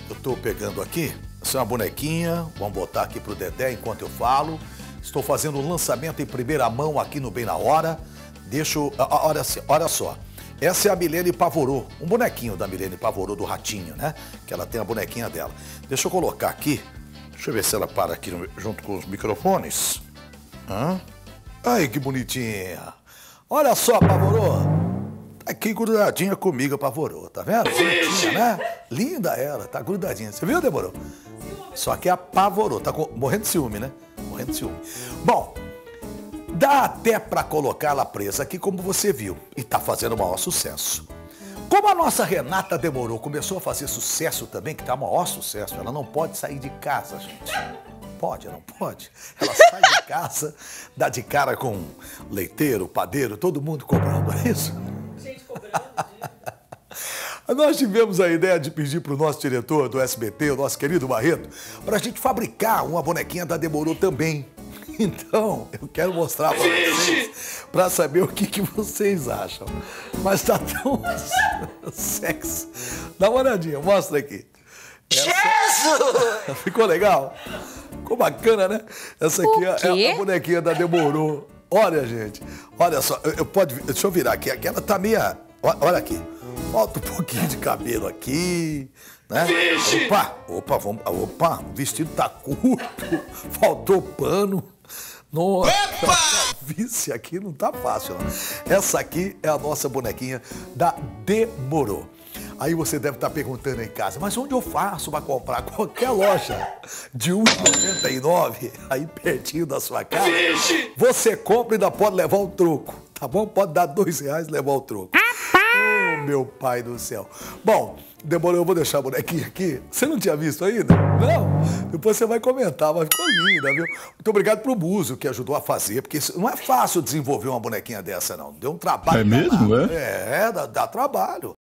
eu tô pegando aqui, essa é uma bonequinha, vamos botar aqui pro Dedé enquanto eu falo. Estou fazendo um lançamento em primeira mão aqui no Bem na Hora. Olha só, essa é a Milene Pavorô, um bonequinho da Milene Pavorô, do Ratinho, né? Que ela tem a bonequinha dela. Deixa eu colocar aqui, deixa eu ver se ela para aqui junto com os microfones. Ai, que bonitinha. Olha só, Pavorô. Tá aqui grudadinha comigo, a Pavorô, tá vendo? Bonitinha, né? Linda ela, tá grudadinha. Você viu, Demorou? Só que a Pavorô, tá morrendo de ciúme, né? Morrendo de ciúme. Bom, dá até pra colocá-la presa aqui, como você viu. E tá fazendo o maior sucesso. Como a nossa Renata Demorou começou a fazer sucesso também, que tá o maior sucesso, ela não pode sair de casa, gente. Pode, não pode? Ela sai de casa, dá de cara com leiteiro, padeiro, todo mundo cobrando, é isso? Gente cobrando. Nós tivemos a ideia de pedir para o nosso diretor do SBT, o nosso querido Barreto, para a gente fabricar uma bonequinha da Demorou também. Então, eu quero mostrar para vocês, para saber o que vocês acham. Mas tá tão sexy. Dá uma olhadinha, mostra aqui. Jesus! Ficou legal? Ficou bacana, né? Essa aqui é a bonequinha da Demorou. Olha, gente. Olha só. Deixa eu virar aqui. Aquela tá meia... Olha aqui. Falta um pouquinho de cabelo aqui, né? Opa, o vestido tá curto. Faltou pano. Nossa, vice aqui não tá fácil, não. Essa aqui é a nossa bonequinha da Demorou. Aí você deve estar perguntando em casa, mas onde eu faço para comprar? Qualquer loja de R$1,99, aí pertinho da sua casa, você compra e ainda pode levar o troco, tá bom? Pode dar R$2 e levar o troco. Oh, meu pai do céu. Bom, Demorou, eu vou deixar a bonequinha aqui. Você não tinha visto ainda? Não? Depois você vai comentar, mas ficou linda, viu? Muito obrigado pro Muso que ajudou a fazer, porque não é fácil desenvolver uma bonequinha dessa, não. Deu um trabalho. É mesmo, danado. Dá trabalho.